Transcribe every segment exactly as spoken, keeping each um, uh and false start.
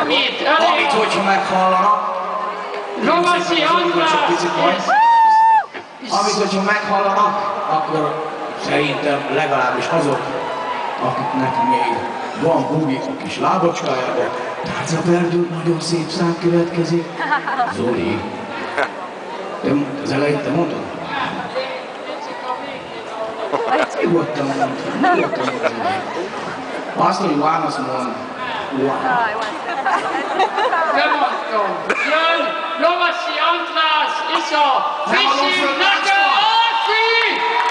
Amit, elég! Amit, hogyha meghallanak. Lovasi András! Amit, hogyha meghallanak, akkor szerintem legalábbis azok, akiknek még van bugi a kis lábacskájába. Tárcaperdő, nagyon szép szám következik. Zoli. Te az elején te mondod? Nyugodtan mondod, nyugodtan mondod. Azt, hogy válasz mond. Nem mondtam. Jön Lovasi András és a Kiscsillag Orfű!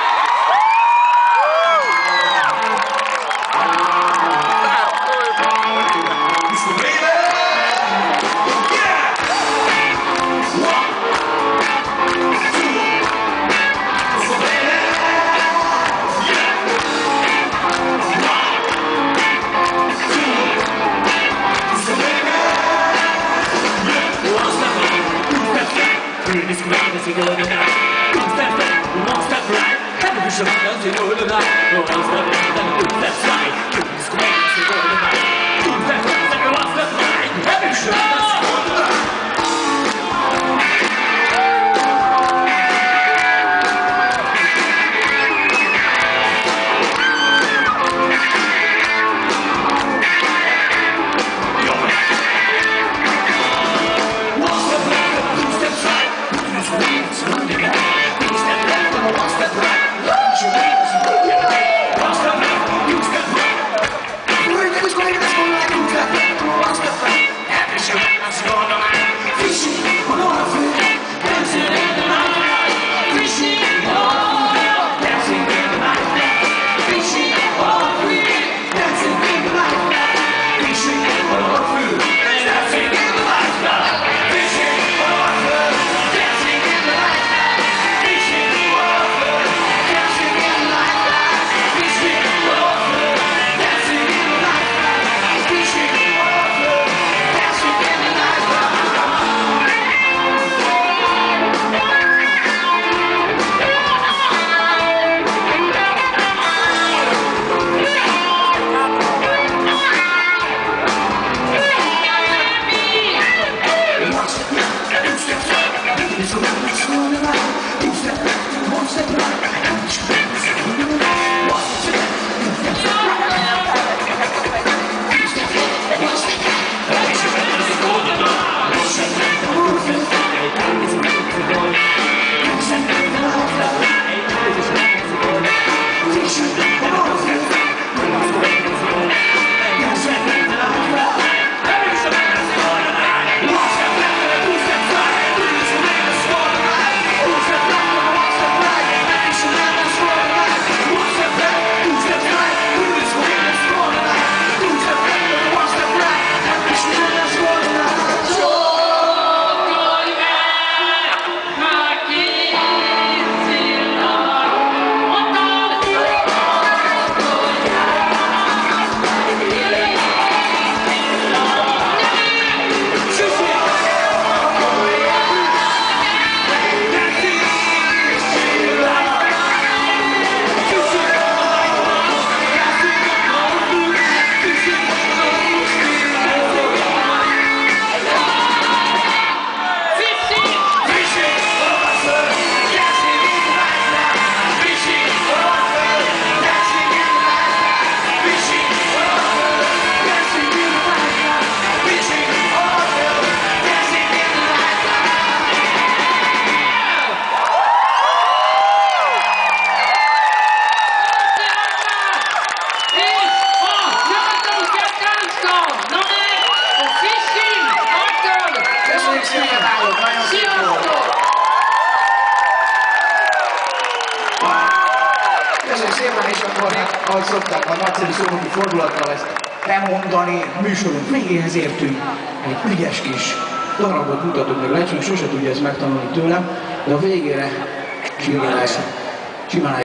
ahogy szokták a nagyszerű szónoki fordulattal ezt bemondani, műsorunk végéhez értünk. Egy ügyes kis darabot mutatok meg, Lecsünk sose tudja ezt megtanulni tőlem, de a végére simán